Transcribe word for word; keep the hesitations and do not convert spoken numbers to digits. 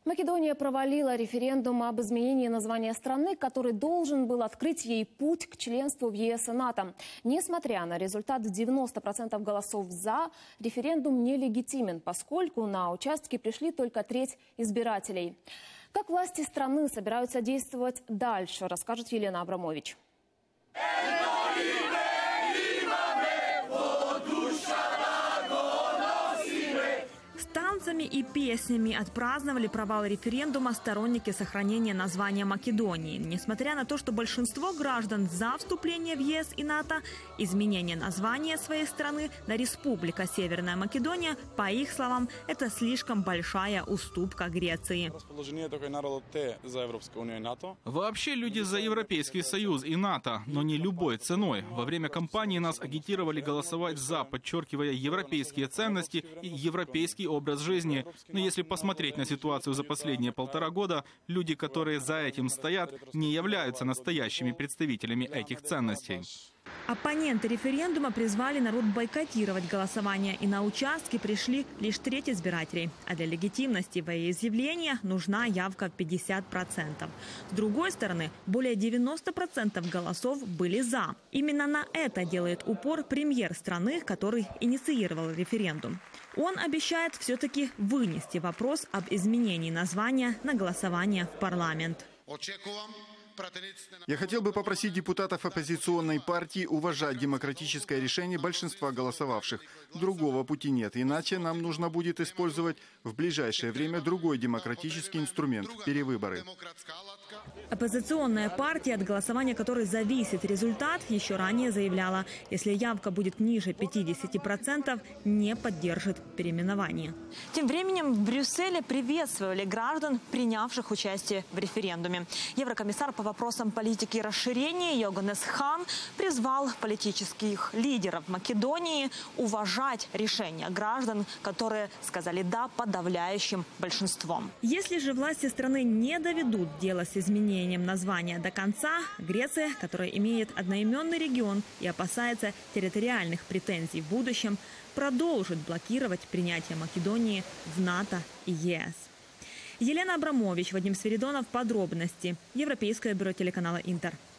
Македония провалила референдум об изменении названия страны, который должен был открыть ей путь к членству в ЕС и НАТО. Несмотря на результат в девяносто процентов голосов «за», референдум нелегитимен, поскольку на участки пришли только треть избирателей. Как власти страны собираются действовать дальше, расскажет Елена Абрамович. Танцами и песнями отпраздновали провал референдума сторонники сохранения названия Македонии. Несмотря на то, что большинство граждан за вступление в ЕС и НАТО, изменение названия своей страны на Республика Северная Македония, по их словам, это слишком большая уступка Греции. Вообще люди за Европейский Союз и НАТО, но не любой ценой. Во время кампании нас агитировали голосовать за, подчеркивая европейские ценности и европейский образ жизни. Но если посмотреть на ситуацию за последние полтора года, люди, которые за этим стоят, не являются настоящими представителями этих ценностей. Оппоненты референдума призвали народ бойкотировать голосование, и на участки пришли лишь треть избирателей. А для легитимности волеизъявления нужна явка в пятьдесят процентов. С другой стороны, более девяноста процентов голосов были «за». Именно на это делает упор премьер страны, который инициировал референдум. Он обещает все-таки вынести вопрос об изменении названия на голосование в парламент. Я хотел бы попросить депутатов оппозиционной партии уважать демократическое решение большинства голосовавших. Другого пути нет, иначе нам нужно будет использовать в ближайшее время другой демократический инструмент – перевыборы. Оппозиционная партия, от голосования которой зависит результат, еще ранее заявляла, если явка будет ниже пятидесяти процентов, не поддержит переименование. Тем временем в Брюсселе приветствовали граждан, принявших участие в референдуме. Еврокомиссар по вопросам политики и расширения Йоганнес Хан призвал политических лидеров Македонии уважать решения граждан, которые сказали «да» подавляющим большинством. Если же власти страны не доведут дело с изменением названия до конца, Греция, которая имеет одноименный регион и опасается территориальных претензий в будущем, продолжит блокировать принятие Македонии в НАТО и ЕС. Елена Абрамович, Вадим Свиридонов. Подробности. Европейское бюро телеканала «Интер».